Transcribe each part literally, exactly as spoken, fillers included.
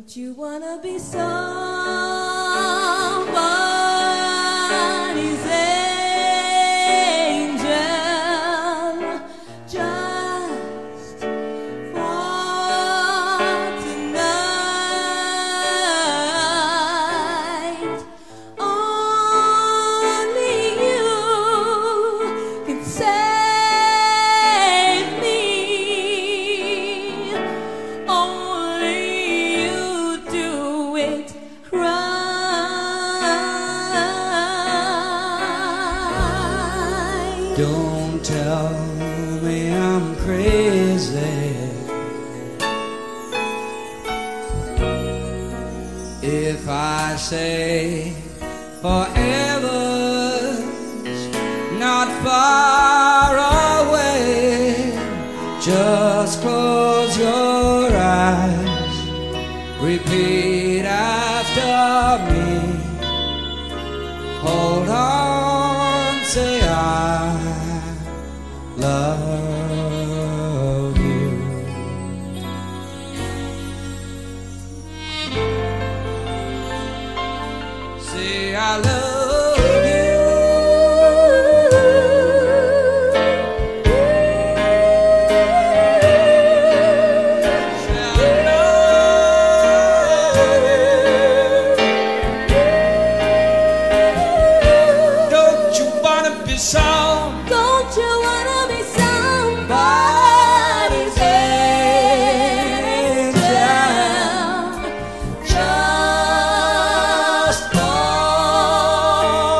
Don't you wanna be somebody's angel just for tonight? Only you can save me. Only you do it right. Don't tell me I'm crazy if I say forever's not far away. Just close your eyes, repeat after me. Hold on, say I love you. Say I love you. Say I love you. Don't you wanna be some? Don't you wanna be somebody's angel just for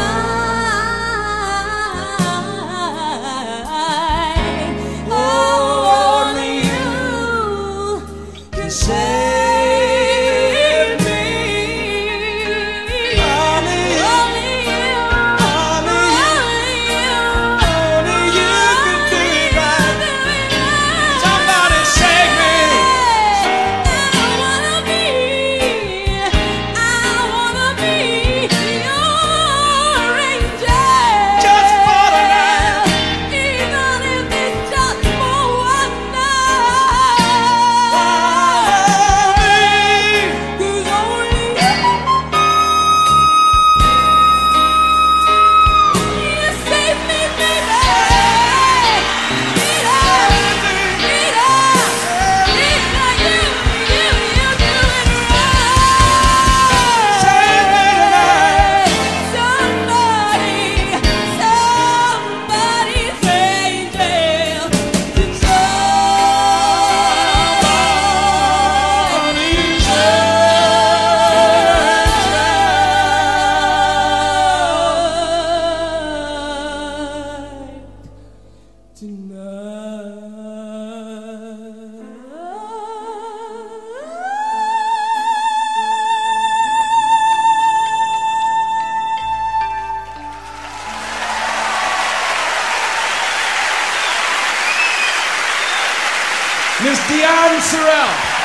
tonight? Only you can save me. Only you, only you, only you, Only you can do it right. Somebody save me. I wanna be, I wanna be your angel. Just for tonight. Even if it's just for one night. Cause only you, you save me, baby. Rita, Rita, Rita, you, you, you do it right. Save me tonight. Somebody, somebody's angel to Miss Dian Sorel.